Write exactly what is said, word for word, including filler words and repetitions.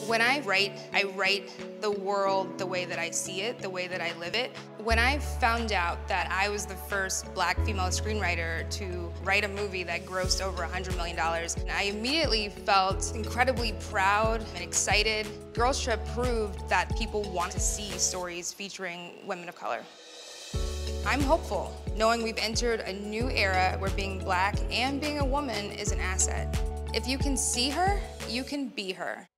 When I write, I write the world the way that I see it, the way that I live it. When I found out that I was the first black female screenwriter to write a movie that grossed over one hundred million dollars, I immediately felt incredibly proud and excited. Girls Trip proved that people want to see stories featuring women of color. I'm hopeful, knowing we've entered a new era where being black and being a woman is an asset. If you can see her, you can be her.